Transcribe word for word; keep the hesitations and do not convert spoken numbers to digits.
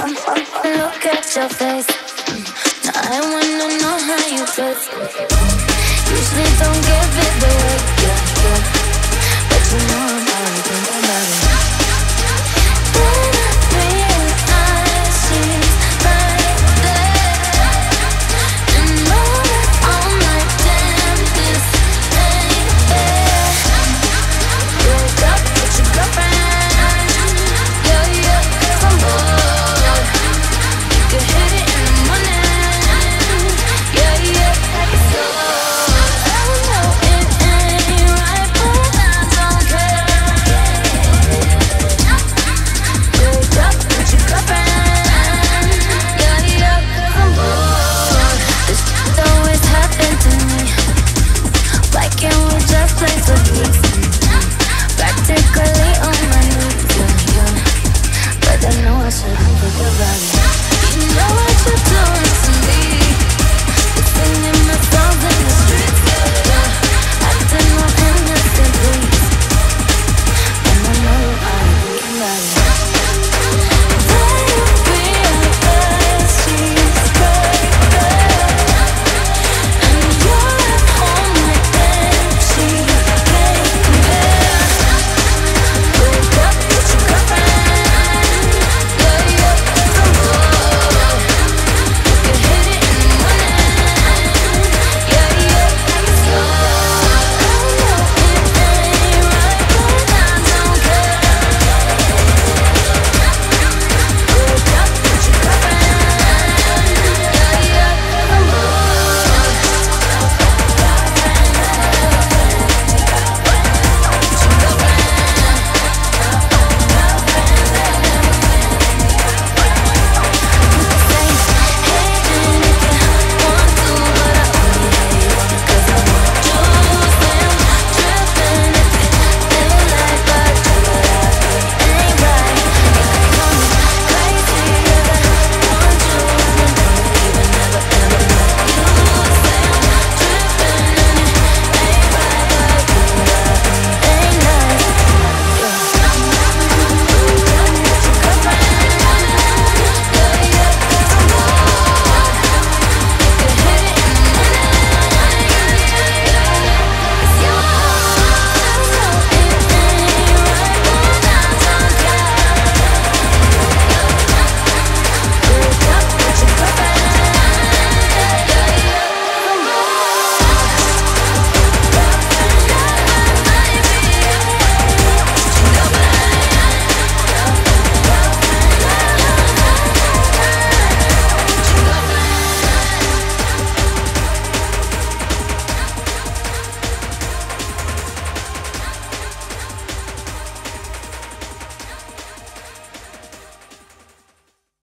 Look at your face. Now I wanna know how you feel. Usually don't give it away, yeah, yeah. But you know I'm already thinking about it. Then I realize she's right there. And know that all my damn this ain't fair. Wake up with your girlfriend. Yeah, yeah, 'cause I'm bored. You can hit it in the morning. Yeah, yeah, like it's yours. I know it ain't right, but I don't care. Wake up with your girlfriend. Yeah, yeah, 'cause I'm bored. This shit always happen to me. Why can't we just play for keeps? Practically on my knees, yeah, yeah. But I know I shouldn't think about it.